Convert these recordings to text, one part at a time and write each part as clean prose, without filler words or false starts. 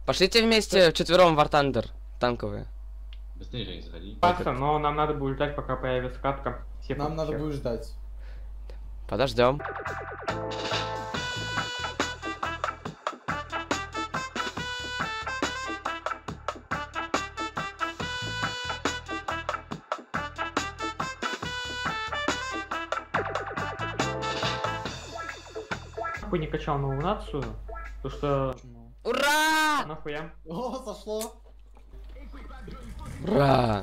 Пошлите вместе вчетвером в War Thunder. Танковые. Быстрее же не заходи. Но нам надо будет ждать, пока появится катка. Нам надо будет ждать. Подождем. Нахуй не качал новую нацию, потому что... Ура! Нахуя? О, сошло. Ура!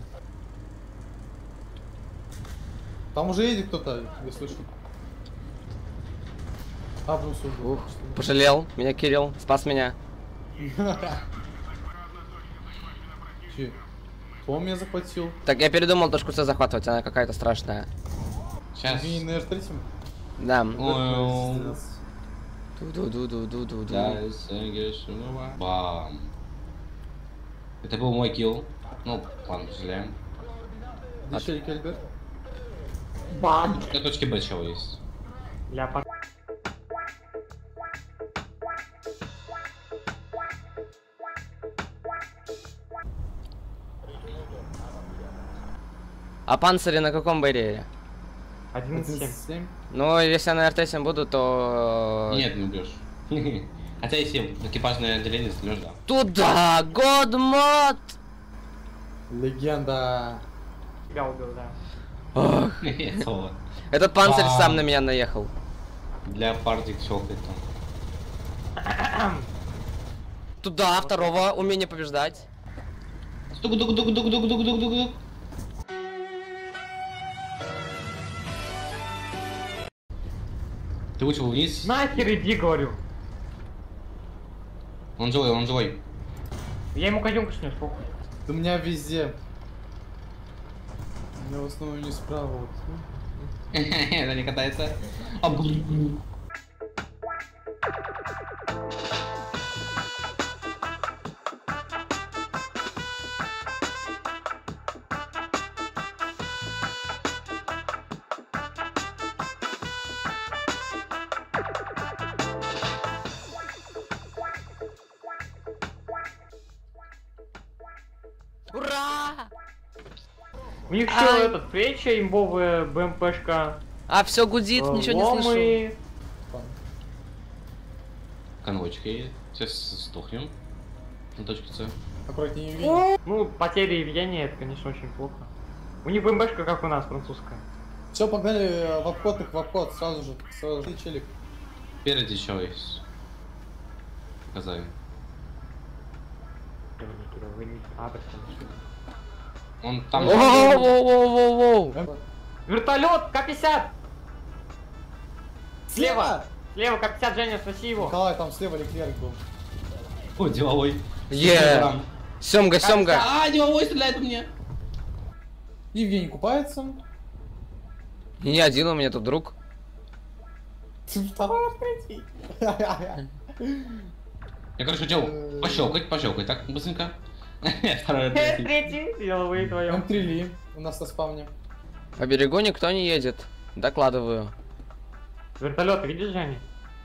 Там уже едет кто-то, я слышу. А, плюс уже. Ух, пожалел меня Кирилл, спас меня. Че? Кто меня захватил? Так, я передумал точку С захватывать, она какая-то страшная. Сейчас. ВНР 3? Да. Ой. Ду-ду-ду-ду-ду-ду. Да, бам. Это был мой килл. Ну, ладно, сожалеем. Дешель Кельбер. Бам! На точке Б чего есть. Ляпа. А панцири на каком барьере? 11-7. 11-7. Ну, если я на РТ-7 буду, то... Нет, не убьешь. Хотя если экипажное отделение стрелешь, да. Туда! Годмод! Легенда. Тебя убил, да. Ох, Слово. этот панцирь А. сам на меня наехал. Для партик щелкает там. Туда, второго, умение побеждать. Стук-дук-дук-дук-дук-дук-дук-дук-дук. Ты лучше вниз. Нахер иди, говорю. Он живой, он живой. Я ему кадюнку снес, похуй. У меня везде. У меня в основном не справа. Вот. Это не катается. А, блин. Ура! У них Ай. все этот фреча, имбовая БМПшка. А, все гудит, ничего не слышу. ломы. Конвойчик едет. Сейчас сдохнем. На точке С. Аккуратнее, Евгений. Ну, потери Евгения, это, конечно, очень плохо. У них БМПшка, как у нас, французская. Все, погнали в обход, их в обход, сразу же, челик. Впереди еще есть. Показали. Он там. Воу-воу-воу-воу-воу. Вертолет, К-50! Слева! Слева К-50, Женя, спаси его! Николай, там слева Леклерк был. О, деловой. Е. Семга, семга. А, деловой стреляет по мне. Евгений купается. И не один у меня тут друг. Второй, третий. Я, короче, хотел пощелкать, так, быстренько. Второй, третий. Третий, деловые твоем. М3 Ли у нас на спавне. По берегу никто не едет. Докладываю. Вертолет, видишь, Женя?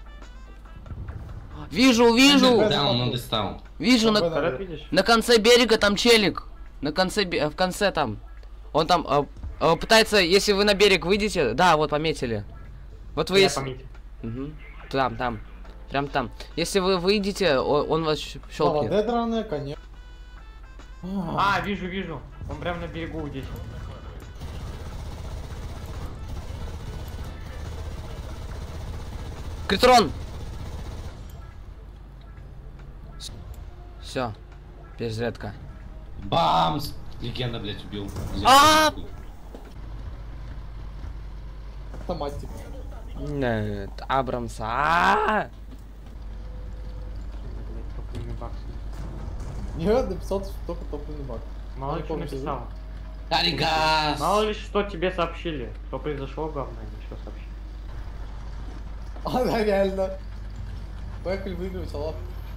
Вижу, вижу! Да, он достал. Вижу, Вертолет видишь? на конце берега там челик. На конце, в конце там. Он там пытается, если вы на берег выйдете, да, вот пометили. Вот вы Я если... пометил. Угу. Там. Прям там. Если вы выйдете, он вас щелкнет. Дедроны, конечно. А, вижу. Он прям на берегу здесь. Критрон! Все. Перезарядка. Бамс! Легенда, блять, убил. А! Автоматик. Нет, Абрамса. А-а-а! Нет, написал только топливный бак. Мало ли что помню, написал. Таригас! Мало ли что тебе сообщили. Что произошло, главное, ничего сообщили. А, да, реально. Поехали выигрывать, алло.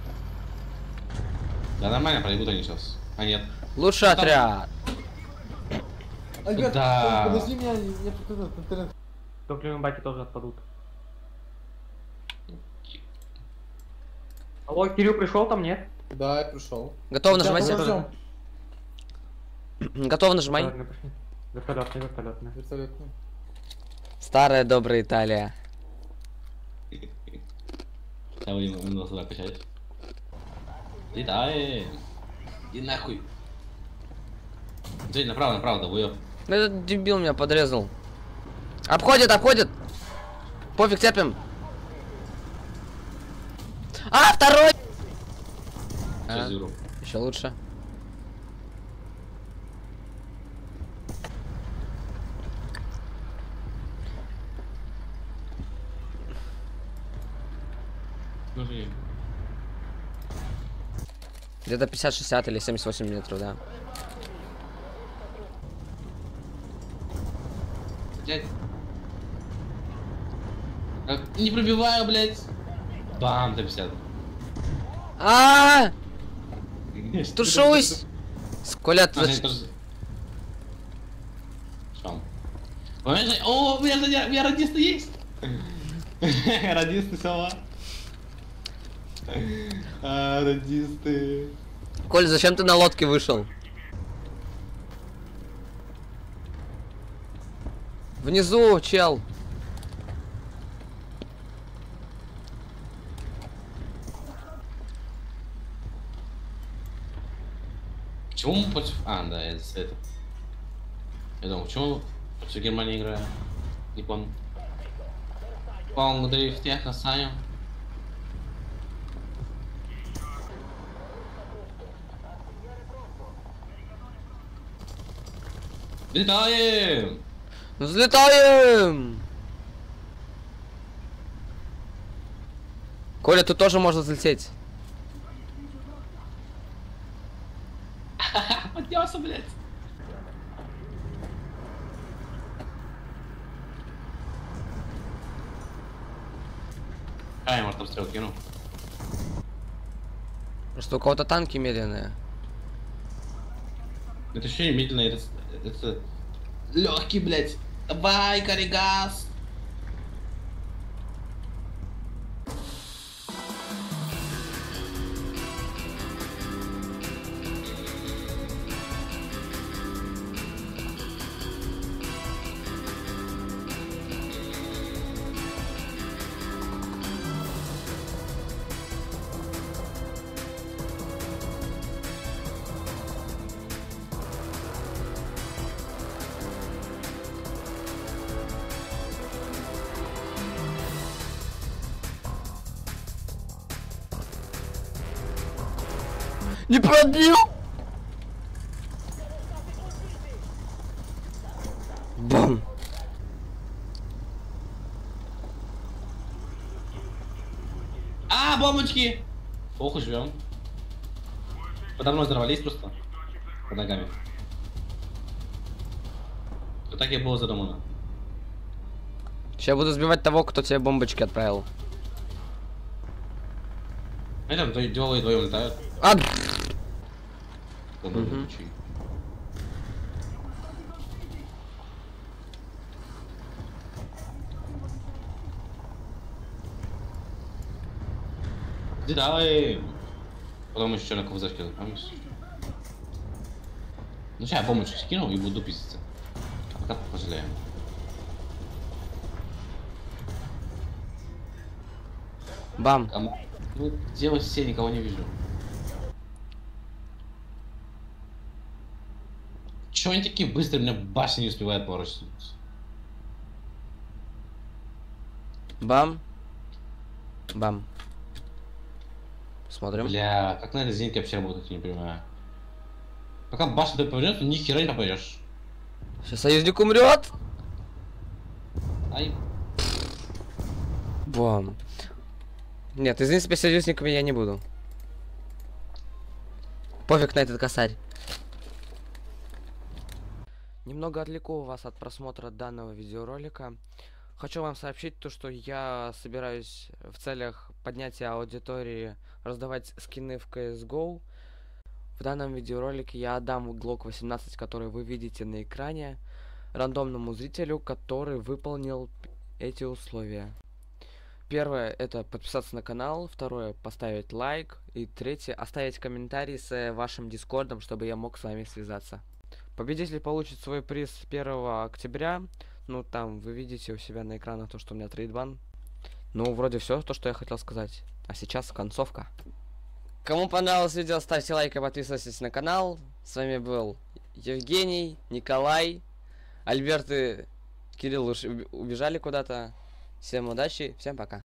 Да нормально, пробегут они сейчас. А нет. Лучший отряд. Альберт, Да. подожди меня, я тут этот интернет. Топливные баки тоже отпадут. Алло, Кирилл пришел там, нет? Да, я пришел. Готов Сейчас нажимать? подождем. Готов нажимай. Вертолетный пошли. Вертолетный, вертолетный. Вертолетный. Старая добрая Италия. Сейчас будем его сюда качать. Летаем. Иди нахуй. Жень, направо, долбоёб. Ну, этот дебил меня подрезал. Обходит, обходит. Пофиг, цепим. А, второй! Сейчас заберу. Еще лучше. Ну, Жень. Где-то 50-60 или 78 метров, да. Блядь. Как? Не пробиваю, блядь. Бам, 50. А, тушусь. Коля, ты А, Жень, тоже. Шам. Понимаешь, Жень? О, у меня радисты есть. Радисты сова. Радисты. Коль, зачем ты на лодке вышел? Внизу, чел. Почему мы против... А, да, это... Я думал, почему против Германии играю? Не помню. Паунд дрифт, я касаю. Летаем! Ну, взлетаем! Коля, тут тоже можно взлететь. Поднялся, блядь. А, я может обстрел кину. Просто у кого-то танки медленные. Это еще не медленно, это... Легкий, блядь. Давай, коригас. Не пробил! Бам! А, бомбочки! Ох, живем. Подо мной взорвались просто. Под ногами. Вот так и было задумано. Сейчас буду сбивать того, кто тебе бомбочки отправил. Они там двое вдвоем летают. А! Мгм. Давай. Потом еще на ковзашке запомнишь. Ну сейчас я бомбочку скину и буду пиздиться. А пока пожалеем. Бам! Ну, делать все, никого не вижу. Чего они такие быстрые, меня башня не успевает поворачиваться. Бам! Бам! Смотрим. Бля, как на этой зенитке вообще работает, я не понимаю. Пока башня ты повернешь, ни хера не попадешь. Сейчас союзник умрет! Ай. Бам! Нет, извини, себя союзниками я не буду. Пофиг на этот косарь. Немного отвлеку вас от просмотра данного видеоролика. Хочу вам сообщить то, что я собираюсь в целях поднятия аудитории раздавать скины в CSGO. В данном видеоролике я отдам Glock 18, который вы видите на экране, рандомному зрителю, который выполнил эти условия. Первое это подписаться на канал, второе поставить лайк и третье оставить комментарий с вашим дискордом, чтобы я мог с вами связаться. Победитель получит свой приз 1 октября. Ну там вы видите у себя на экранах то, что у меня трейдбан. Ну вроде все то, что я хотел сказать. А сейчас концовка. Кому понравилось видео, ставьте лайк и подписывайтесь на канал. С вами был Евгений, Николай, Альберт и Кирилл убежали куда-то. Всем удачи, всем пока.